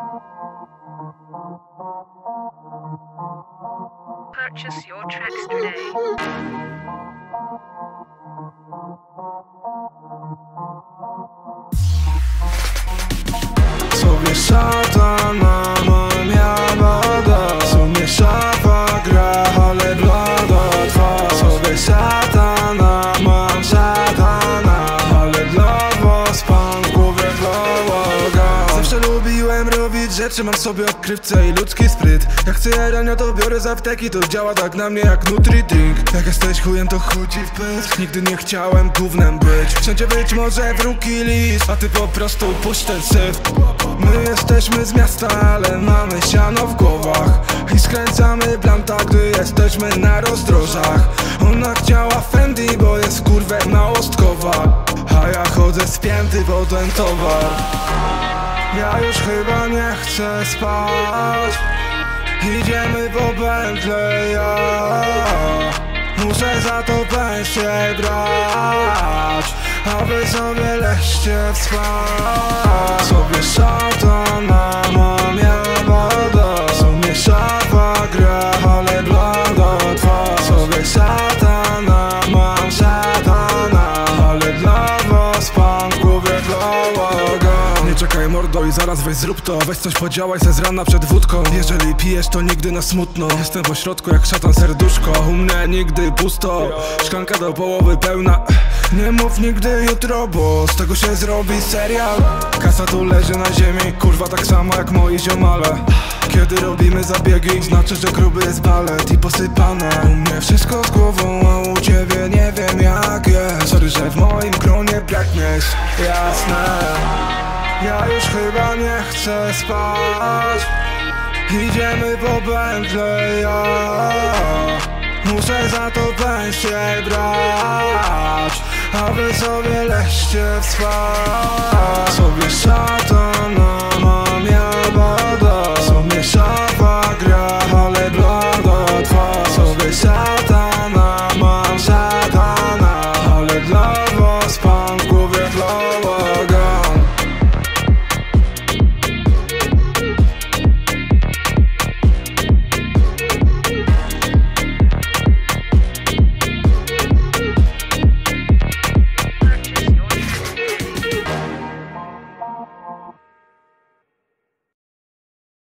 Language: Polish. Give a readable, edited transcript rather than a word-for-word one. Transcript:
Purchase your tracks today. Sobie szatana mam ja woda. Sobie szafa gra, ale blada twa. Sobie szatana mam szatana, ale dla was pan w głowie bałagan. Zawsze lubiłem robić rzeczy, mam sobie odkrywcę i ludzki spryt. Jak chcę jarania to biorę z apteki, to działa tak na mnie jak Nutri-Drink. Jak jesteś chujem to chuj ci w pysk. Nigdy nie chciałem gównem być. Wszędzie być może wróg i list, a ty po prostu puść ten syf. My jesteśmy z miasta, ale mamy siano w głowach i skręcamy blanta, gdy jesteśmy na rozdrożach. Ona chciała Fendi, bo jest kurwę małostkowa, a ja chodzę spięty po ten towar. Ja już chyba nie chcę spać. Idziemy po Bentley, ja muszę za to pensję brać, a wy sobie leście w spać. Sobie szatana mam ja woda. Sobie szafa gra, ale blada twa. Sobie szatana mam szatana, ale dla was pan w głowie bałagan. Nie czekaj mordo i zaraz weź zrób to. Weź coś podziałaj se z rana przed wódką. Jeżeli pijesz to nigdy na smutno. Jestem po środku jak szatan serduszko. U mnie nigdy pusto, szklanka do połowy pełna. Nie mów nigdy jutro, bo z tego się zrobi serial. Kasa tu leży na ziemi, kurwa tak samo jak moi ziomale. Kiedy robimy zabiegi, znaczy, że gruby jest balet i posypane. U mnie wszystko z głową, a u ciebie nie wiem jak jest. Sorry, że w moim gronie brakniesz, jasne. Ja już chyba nie chcę spać. Idziemy po Bentley, ja muszę za to pensję brać, a wy sobie leście w spać. Sobie szatana mam ja woda. Sobie szatana